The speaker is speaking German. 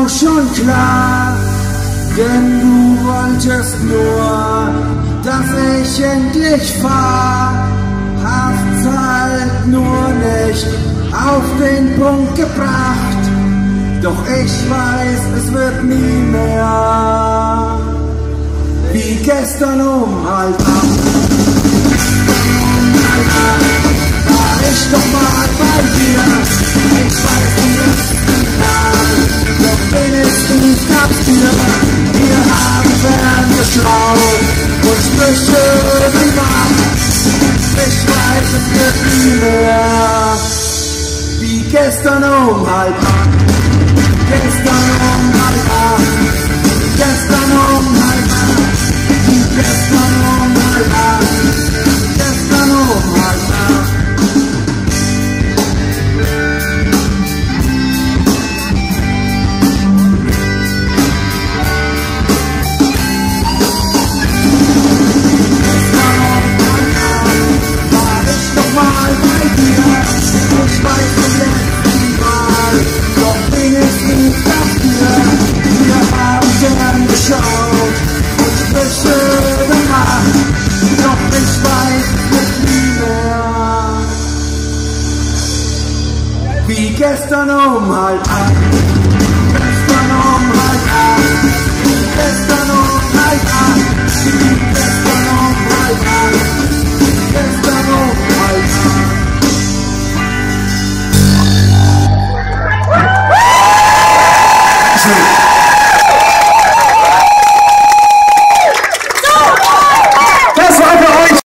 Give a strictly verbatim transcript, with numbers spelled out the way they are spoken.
doch schon klar, denn du wolltest nur, dass ich endlich fahr. Hast halt nur nicht auf den Punkt gebracht, doch ich weiß, es wird nie mehr wie gestern um halb acht. War ich doch mal bei dir, ich weiß, du bist final, doch wenigstens gab's dir. Wir haben ferngeschaut und Sprüche gemacht. Ich weiß, es wird nie mehr wie gestern um halb acht. Gestern um halb acht. Gestern um halb acht. Gestern um halb acht. Gestern um halb acht. Ich weiß zum letzten Mal, doch wenigstens dafür. Wir haben gern geschaut und Sprüche gemacht, doch ich weiß nicht mehr wie gestern um halb acht.